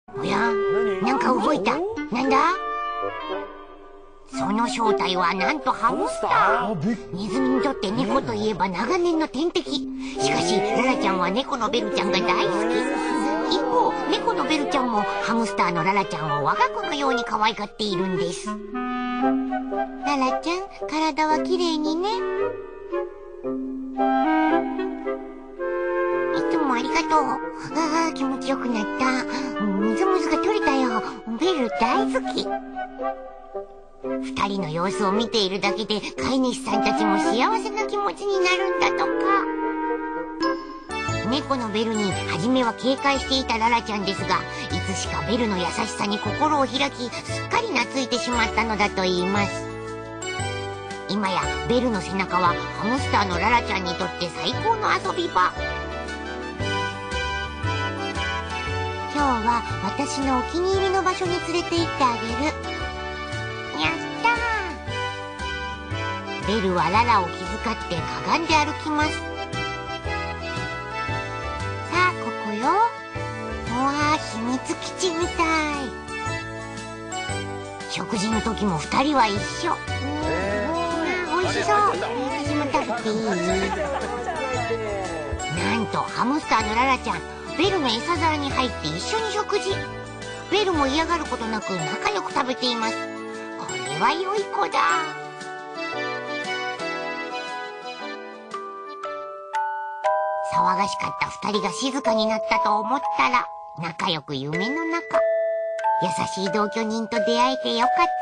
おや、なんか動いた。なんだ？その正体はなんとハムスター。ネズミにとって猫といえば長年の天敵。しかしララちゃんは猫のベルちゃんが大好き。一方猫のベルちゃんもハムスターのララちゃんを我が子のように可愛がっているんです。ララちゃん、体はきれいにね。いつもありがとう。ああ、気持ちよくなった。ムズムズが取れたよ。ベル大好き。二人の様子を見ているだけで飼い主さんたちも幸せな気持ちになるんだとか。猫のベルに初めは警戒していたララちゃんですが、いつしかベルの優しさに心を開き、すっかり懐いてしまったのだと言います。今やベルの背中はハムスターのララちゃんにとって最高の遊び場。今日は私のお気に入りの場所に連れて行ってあげる。やったー。ベルはララを気遣ってかがんで歩きます。さあ、ここよ。うわー、秘密基地みたい。食事の時も二人は一緒。おいしそう。私も食べていい？なんとハムスターのララちゃん、ベルの餌皿に入って一緒に食事。ベルも嫌がることなく仲良く食べています。これは良い子だ。騒がしかった二人が静かになったと思ったら、仲良く夢の中。優しい同居人と出会えてよかった。